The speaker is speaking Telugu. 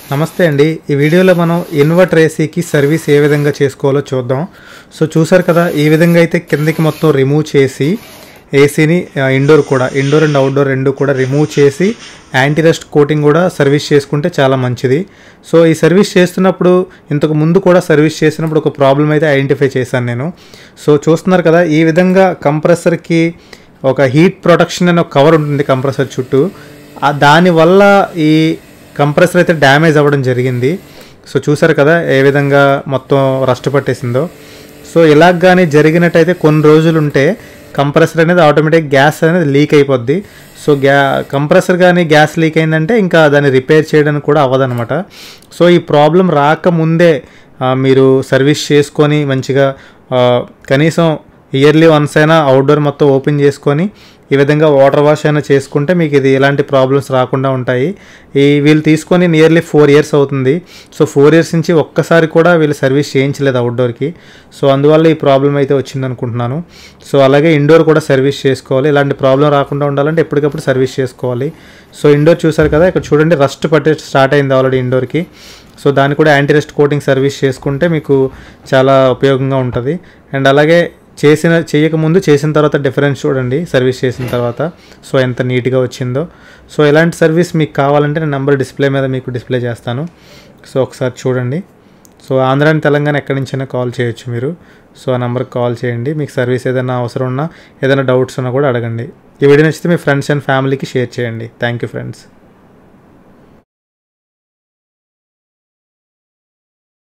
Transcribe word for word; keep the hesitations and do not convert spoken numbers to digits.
నమస్తే అండి. ఈ వీడియోలో మనం ఇన్వర్టర్ ఏసీకి సర్వీస్ ఏ విధంగా చేసుకోవాలో చూద్దాం. సో చూసారు కదా, ఈ విధంగా అయితే కిందకి మొత్తం రిమూవ్ చేసి ఏసీని ఇండోర్ కూడా ఇండోర్ అండ్ అవుట్డోర్ రెండు కూడా రిమూవ్ చేసి యాంటీ రస్ట్ కోటింగ్ కూడా సర్వీస్ చేసుకుంటే చాలా మంచిది. సో ఈ సర్వీస్ చేస్తున్నప్పుడు ఇంతకు ముందు కూడా సర్వీస్ చేసినప్పుడు ఒక ప్రాబ్లం అయితే ఐడెంటిఫై చేశాను నేను. సో చూస్తున్నారు కదా, ఈ విధంగా కంప్రెసర్కి ఒక హీట్ ప్రొటెక్షన్ అనే ఒక కవర్ ఉంటుంది కంప్రెసర్ చుట్టూ. దానివల్ల ఈ కంప్రెసర్ అయితే డ్యామేజ్ అవ్వడం జరిగింది. సో చూసారు కదా ఏ విధంగా మొత్తం రస్ట్ పట్టేసిందో. సో ఇలాగ కానీ జరిగినట్టయితే కొన్ని రోజులు ఉంటే కంప్రెసర్ అనేది ఆటోమేటిక్ గ్యాస్ అనేది లీక్ అయిపోద్ది. సో గ్యా కంప్రెసర్ కానీ గ్యాస్ లీక్ అయిందంటే ఇంకా దాన్ని రిపేర్ చేయడానికి కూడా అవ్వదన్నమాట. సో ఈ ప్రాబ్లం రాకముందే మీరు సర్వీస్ చేసుకొని మంచిగా కనీసం ఇయర్లీ వన్స్ అయినా అవుట్డోర్ మొత్తం ఓపెన్ చేసుకొని ఈ విధంగా వాటర్ వాష్ అయినా చేసుకుంటే మీకు ఇది ఎలాంటి ప్రాబ్లమ్స్ రాకుండా ఉంటాయి. ఈ వీళ్ళు తీసుకొని నియర్లీ ఫోర్ ఇయర్స్ అవుతుంది. సో ఫోర్ ఇయర్స్ నుంచి ఒక్కసారి కూడా వీళ్ళు సర్వీస్ చేయించలేదు అవుట్డోర్కి. సో అందువల్ల ఈ ప్రాబ్లం అయితే వచ్చింది అనుకుంటున్నాను. సో అలాగే ఇండోర్ కూడా సర్వీస్ చేసుకోవాలి. ఇలాంటి ప్రాబ్లం రాకుండా ఉండాలంటే ఎప్పటికప్పుడు సర్వీస్ చేసుకోవాలి. సో ఇండోర్ చూసారు కదా, ఇక్కడ చూడండి రస్ట్ పట్టే స్టార్ట్ అయింది ఆల్రెడీ ఇండోర్కి. సో దాన్ని కూడా యాంటీ రస్ట్ కోటింగ్ సర్వీస్ చేసుకుంటే మీకు చాలా ఉపయోగంగా ఉంటుంది. అండ్ అలాగే చేసిన చేయకముందు చేసిన తర్వాత డిఫరెన్స్ చూడండి సర్వీస్ చేసిన తర్వాత. సో ఎంత నీట్గా వచ్చిందో. సో ఎలాంటి సర్వీస్ మీకు కావాలంటే నేను నెంబర్ డిస్ప్లే మీద మీకు డిస్ప్లే చేస్తాను. సో ఒకసారి చూడండి. సో ఆంధ్ర అండ్ తెలంగాణ ఎక్కడి నుంచైనా కాల్ చేయొచ్చు మీరు. సో ఆ నెంబర్కి కాల్ చేయండి. మీకు సర్వీస్ ఏదైనా అవసరం ఉన్నా ఏదైనా డౌట్స్ ఉన్నా కూడా అడగండి. ఈ వీడియో నచ్చితే మీ ఫ్రెండ్స్ అండ్ ఫ్యామిలీకి షేర్ చేయండి. Thank you friends.